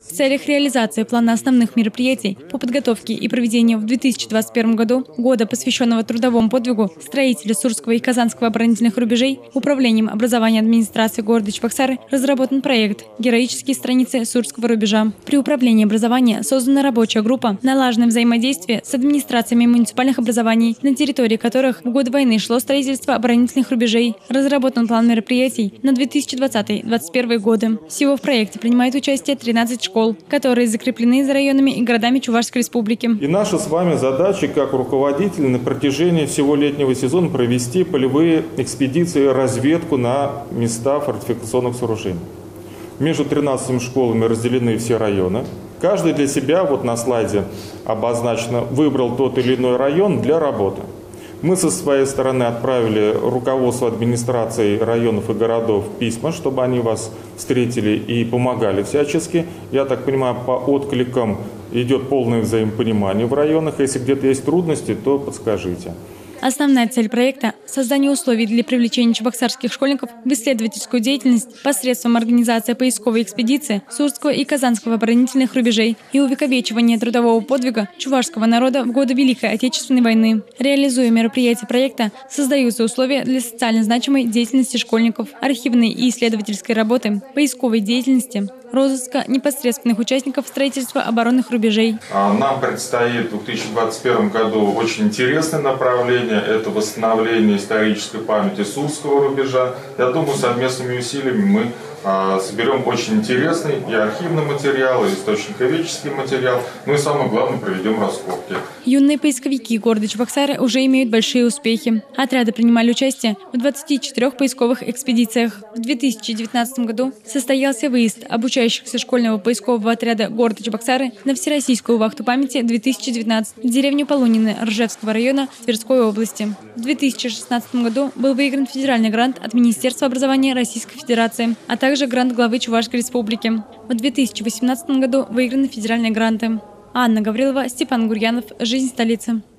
В целях реализации плана основных мероприятий по подготовке и проведению в 2021 году года, посвященного трудовому подвигу, строители Сурского и Казанского оборонительных рубежей, Управлением образования администрации города Чебоксары разработан проект «Героические страницы Сурского рубежа». При управлении образования создана рабочая группа, налажено взаимодействие с администрациями муниципальных образований, на территории которых в годы войны шло строительство оборонительных рубежей. Разработан план мероприятий на 2020-2021 годы. Всего в проекте принимает участие 13 школ, которые закреплены за районами и городами Чувашской республики. И наша с вами задача, как руководителей, на протяжении всего летнего сезона провести полевые экспедиции, разведку на места фортификационных сооружений. Между 13 школами разделены все районы. Каждый для себя, вот на слайде обозначено, выбрал тот или иной район для работы. Мы со своей стороны отправили руководству администрации районов и городов письма, чтобы они вас встретили и помогали всячески. Я так понимаю, по откликам идет полное взаимопонимание в районах. Если где-то есть трудности, то подскажите. Основная цель проекта – создание условий для привлечения чебоксарских школьников в исследовательскую деятельность посредством организации поисковой экспедиции Сурского и Казанского оборонительных рубежей и увековечивания трудового подвига чувашского народа в годы Великой Отечественной войны. Реализуя мероприятия проекта, создаются условия для социально значимой деятельности школьников, архивной и исследовательской работы, поисковой деятельности, розыска непосредственных участников строительства оборонных рубежей. Нам предстоит в 2021 году очень интересное направление. Это восстановление исторической памяти Сурского рубежа. Я думаю, совместными усилиями мы соберем очень интересный и архивный материал, и источниковедческий материал, ну и самое главное, проведем раскопки. Юные поисковики города Чебоксары уже имеют большие успехи. Отряды принимали участие в 24 поисковых экспедициях. В 2019 году состоялся выезд обучающихся школьного поискового отряда города Чебоксары на Всероссийскую вахту памяти 2019 в деревню Полунины Ржевского района Тверской области. В 2016 году был выигран федеральный грант от Министерства образования Российской Федерации, а также грант главы Чувашской республики. В 2018 году выиграны федеральные гранты. Анна Гаврилова, Степан Гурьянов. Жизнь столицы.